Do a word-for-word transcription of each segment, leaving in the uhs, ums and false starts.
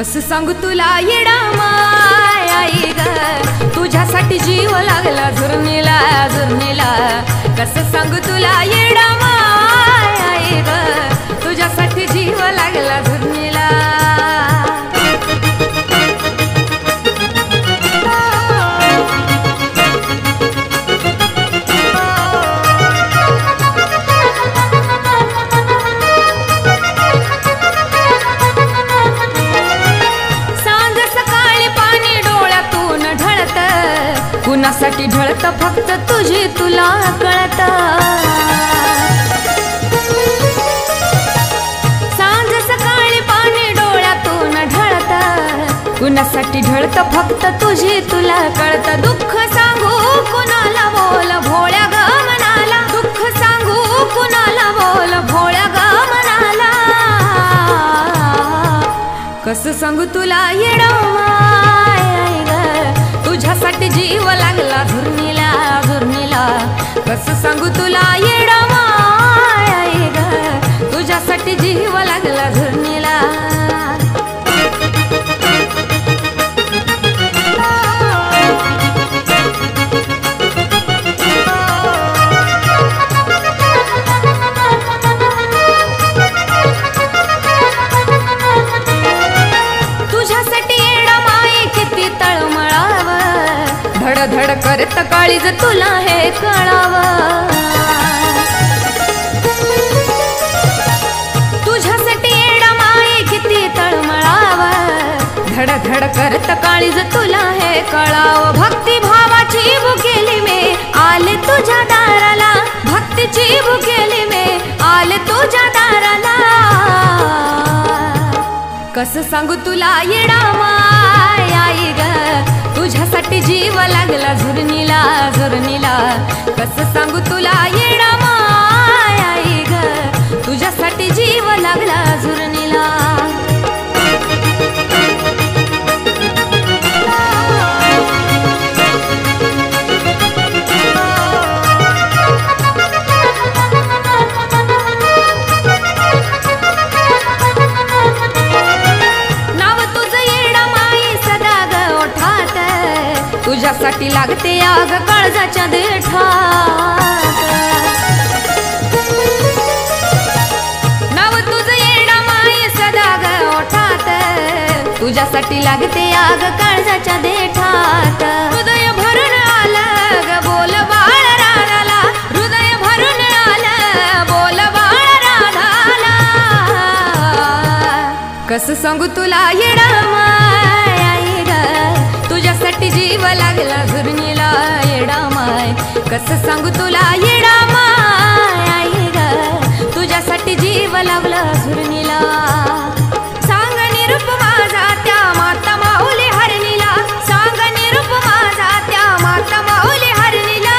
कस सांगू तुला येडा माय आई ग, तुझ्यासाठी जीव लागला झुरणीला झुरणीला। कस सांगू तुला येडा माय आई ग, तुझ्यासाठी जीव लागला झुरणीला। कुणासाठी ढळत फक्त तुझी तुला कळत। सांज सकाळी पाणी डोळ्यातून ढळत, कुणासाठी ढळत फक्त तुझी तुला कळत। दुःख सांगू कुणाला बोल भोळ्या ग मनाला, दुःख सांगू कुणाला बोल भोळ्या ग मनाला। कस सांगू तुला येडा माय ग, तुझ्यासाठी जीव लागला झुरणीला झुरणीला। कस सांगू तुला येडा माय आई ग, तुझ्यासाठी जीव लागला झुरणीला। तुझ्यासाठी येडा माय किती तळमळाव, धड धड करत काळीज तुला हे कळाव। तुझ्यासाठी येडा माई किती तळमळाव, धड धड करत काळीज तुला हे कळाव। भक्ती भावाची भुकेली मे आले तुझ्या दाराला, भक्तीची भुकेली मे आले तुझ्या दाराला। कस सांगू तुला येडा माय आई ग, तुझ्यासाठी जीव लागला झुरणीला झुरणीला। कस सांगू तुला येडा माय आई ग, तुझ्यासाठी जीव लागला झुरणीला। तुझ्यासाठी लागते आग काळजाच्या देठात, नाव तुझं येडा माय सदा ग ओठात। तुझ्यासाठी लागते आग काळजाच्या देठात। हृदय भरून आलं ग बोल बाळ राधाला, हृदय भरून आलं बोल बाळ राधाला। कस सांगू तुला येडा माय आई ग, तुझ्यासाठी जीव लागला झुरणीला येडा माय। कस सांगू तुला येडा माय आई ग, तुझ्यासाठी जीव लागला झुरणीला। सांग निरूप माझा त्या माता माऊली हरणीला, सांग निरूप माझा त्या माता माऊली हरणीला।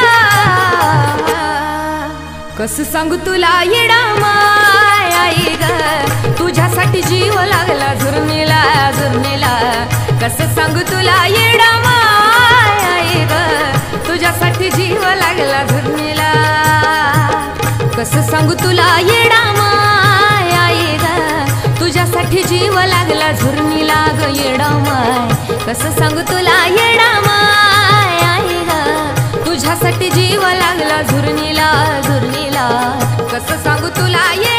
कस सांगू तुला येडा माय आई ग, तुझ्यासाठी जीव लागला झुरणीला झुरणीला। कस सांगू तुला येडा माय आई ग, तुझ्यासाठी जीव लागला झुरणीला। कस सांगू तुला येडा माय आई ग, तुझ्यासाठी जीव लागला झुरणीला ग येडा माय। कस सांगू तुला येडा माय आई ग, तुझ्यासाठी जीव लागला झुरणीला झुरणीला। कस सांगू तुला